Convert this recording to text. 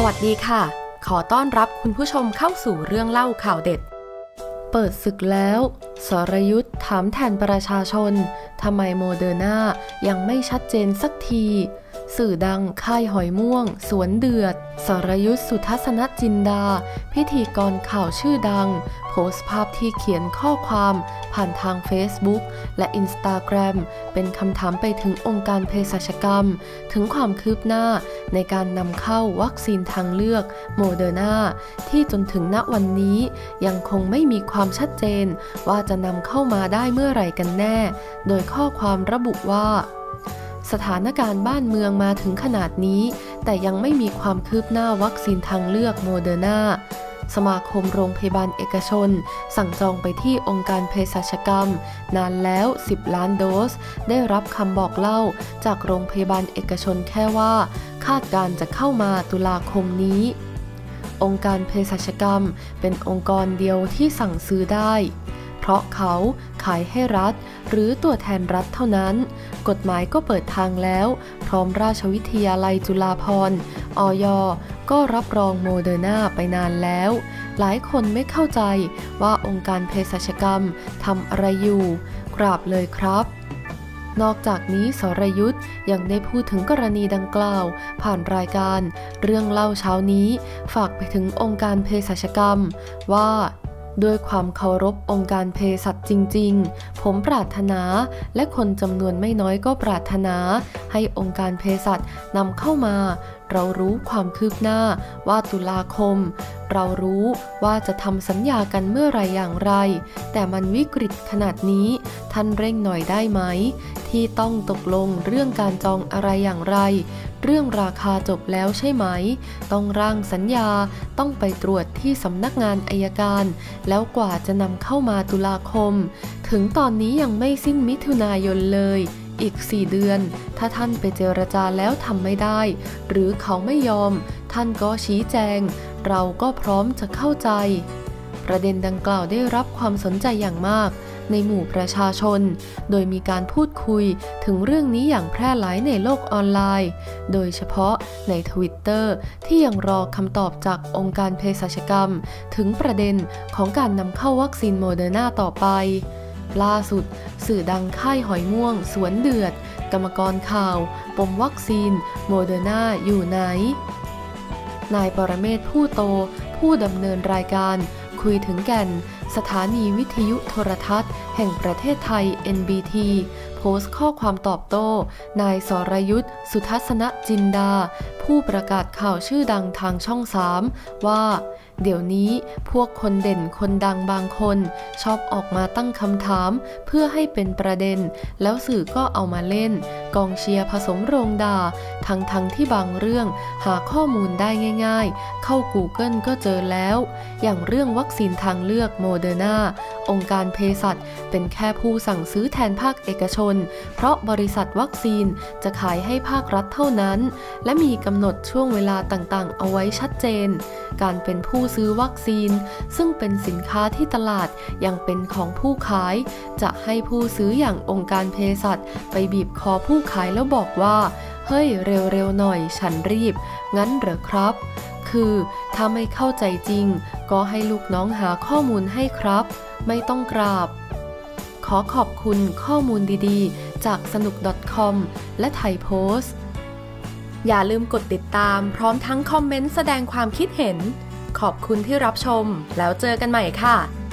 วัสดีค่ะขอต้อนรับคุณผู้ชมเข้าสู่เรื่องเล่าข่าวเด็ดเปิดศึกแล้วสรยุทธถามแทนประชาชนทำไมโมเดอร์นายังไม่ชัดเจนสักทีสื่อดังค่ายหอยม่วงสวนเดือดสรยุทธสุทัศนจินดาพิธีกรข่าวชื่อดังโพสต์ภาพที่เขียนข้อความผ่านทาง Facebook และ Instagram เป็นคำถามไปถึงองค์การเภสัชกรรมถึงความคืบหน้าในการนำเข้าวัคซีนทางเลือกโมเดอร์นาที่จนถึงณวันนี้ยังคงไม่มีความชัดเจนว่าจะนำเข้ามาได้เมื่อไหร่กันแน่โดยข้อความระบุว่าสถานการณ์บ้านเมืองมาถึงขนาดนี้แต่ยังไม่มีความคืบหน้าวัคซีนทางเลือกโมเดอร์นาสมาคมโรงพยาบาลเอกชนสั่งจองไปที่องค์การเภสัชกรรมนานแล้ว10 ล้านโดสได้รับคำบอกเล่าจากโรงพยาบาลเอกชนแค่ว่าคาดการจะเข้ามาตุลาคมนี้องค์การเภสัชกรรมเป็นองค์กรเดียวที่สั่งซื้อได้เพราะเขาขายให้รัฐหรือตัวแทนรัฐเท่านั้นกฎหมายก็เปิดทางแล้วพร้อมราชวิทยาลัยจุฬาภรณ์อย.ก็รับรองโมเดอร์นาไปนานแล้วหลายคนไม่เข้าใจว่าองค์การเภสัชกรรมทำอะไรอยู่กราบเลยครับนอกจากนี้สรยุทธยังได้พูดถึงกรณีดังกล่าวผ่านรายการเรื่องเล่าเช้านี้ฝากไปถึงองค์การเภสัชกรรมว่าด้วยความเคารพองค์การเภสัชจริงๆผมปรารถนาและคนจำนวนไม่น้อยก็ปรารถนาให้องค์การเภสัชนำเข้ามาเรารู้ความคืบหน้าว่าตุลาคมเรารู้ว่าจะทำสัญญากันเมื่อไรอย่างไรแต่มันวิกฤตขนาดนี้ท่านเร่งหน่อยได้ไหมที่ต้องตกลงเรื่องการจองอะไรอย่างไรเรื่องราคาจบแล้วใช่ไหมต้องร่างสัญญาต้องไปตรวจที่สำนักงานอัยการแล้วกว่าจะนำเข้ามาตุลาคมถึงตอนนี้ยังไม่สิ้นมิถุนายนเลยอีก4 เดือนถ้าท่านไปเจรจาแล้วทำไม่ได้หรือเขาไม่ยอมท่านก็ชี้แจงเราก็พร้อมจะเข้าใจประเด็นดังกล่าวได้รับความสนใจอย่างมากในหมู่ประชาชนโดยมีการพูดคุยถึงเรื่องนี้อย่างแพร่หลายในโลกออนไลน์โดยเฉพาะใน Twitter ที่ยังรอคำตอบจากองค์การเภสัชกรรมถึงประเด็นของการนำเข้าวัคซีนโมเดอร์นาต่อไปล่าสุดสื่อดังค่ายหอยม่วงสวนเดือดกรรมกรข่าวปมวัคซีนโมเดอร์นาอยู่ไหนนายปรเมศผู้โตผู้ดำเนินรายการคุยถึงแก่นสถานีวิทยุโทรทัศน์แห่งประเทศไทย NBT โพสต์ข้อความตอบโต้นายสรยุทธสุทัศนจินดาผู้ประกาศข่าวชื่อดังทางช่อง3ว่าเดี๋ยวนี้พวกคนเด่นคนดังบางคนชอบออกมาตั้งคำถามเพื่อให้เป็นประเด็นแล้วสื่อก็เอามาเล่นกองเชียร์ผสมโรงด่าทั้งที่บางเรื่องหาข้อมูลได้ง่ายๆเข้า Google ก็เจอแล้วอย่างเรื่องวัคซีนทางเลือกโมเดอร์นาองค์การเภสัชเป็นแค่ผู้สั่งซื้อแทนภาคเอกชนเพราะบริษัทวัคซีนจะขายให้ภาครัฐเท่านั้นและมีกำหนดช่วงเวลาต่างๆเอาไว้ชัดเจนการเป็นผู้ซื้อวัคซีนซึ่งเป็นสินค้าที่ตลาดยังเป็นของผู้ขายจะให้ผู้ซื้ออย่างองค์การเภสัชไปบีบคอผู้ขายแล้วบอกว่าเฮ้ยเร็วๆหน่อยฉันรีบงั้นเหรอครับคือถ้าไม่เข้าใจจริงก็ให้ลูกน้องหาข้อมูลให้ครับไม่ต้องกราบขอขอบคุณข้อมูลดีๆจากสนุก .com และไทยโพสต์อย่าลืมกดติดตามพร้อมทั้งคอมเมนต์แสดงความคิดเห็นขอบคุณที่รับชมแล้วเจอกันใหม่ค่ะ